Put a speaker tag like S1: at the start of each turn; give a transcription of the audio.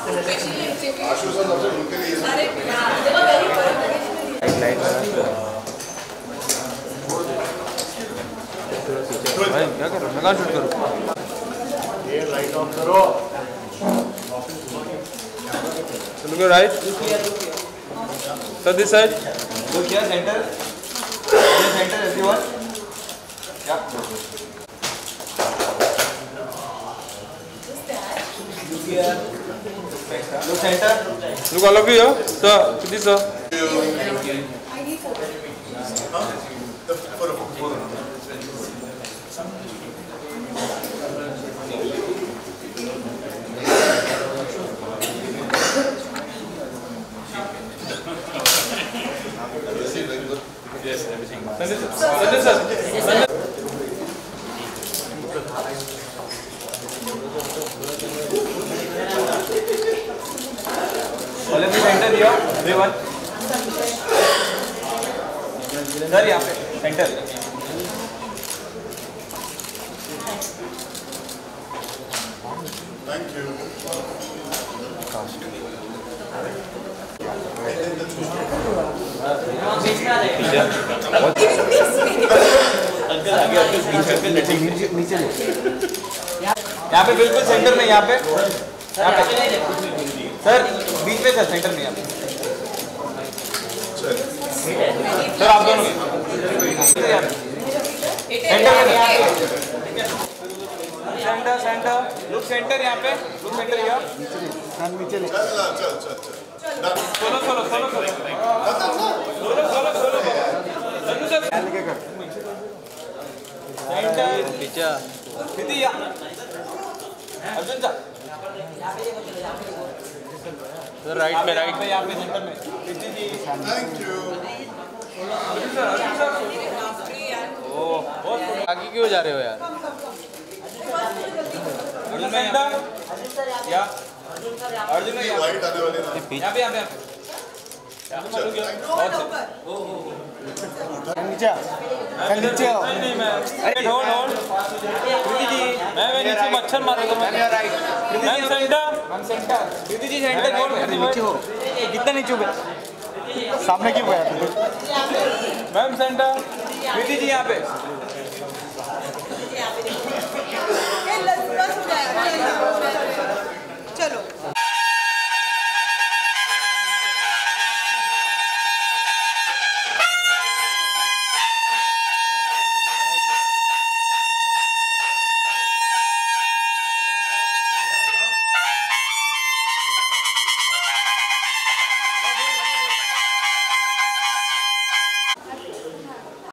S1: भाई क्या कर रहा मैं कहाँ शूट करूँ?
S2: ये लाइट ऑफ करो।
S1: Look your right. So this side.
S3: Look here, center. Here, center, everyone. Yeah. Look here. Look center.
S1: Look all of you. Sir, this sir.
S4: Yes, everything.
S1: Sanjay sir.
S3: All of you center here. Everyone. Sir, यहाँ पे center.
S2: Thank you.
S3: यहाँ पे बिल्कुल centre में यहाँ पे sir बीच में sir centre में यहाँ पे सर आप दोनों सेंटर सेंटर लुक सेंटर यहाँ पे लुक सेंटर यहाँ नीचे ले सोलो सोलो सोलो सोलो
S1: पीछे
S3: अर्जुन सर
S1: राइट में
S3: यहाँ पे सेंटर में
S2: Thank you.
S1: आगे क्यों जा रहे हो यार?
S3: अर्जुन सेंटर या अर्जुन
S2: लाइट आने वाली ना।
S3: यहाँ पे नीचे नहीं मैं होल्ड होल्ड प्रीति जी मैं नीचे मच्छर मारेगा ma'am centre Preeti ji centre hold नीचे हो कितना नीचे हो सामने क्यों गया मैम सेंटर प्रीति जी यहाँ पे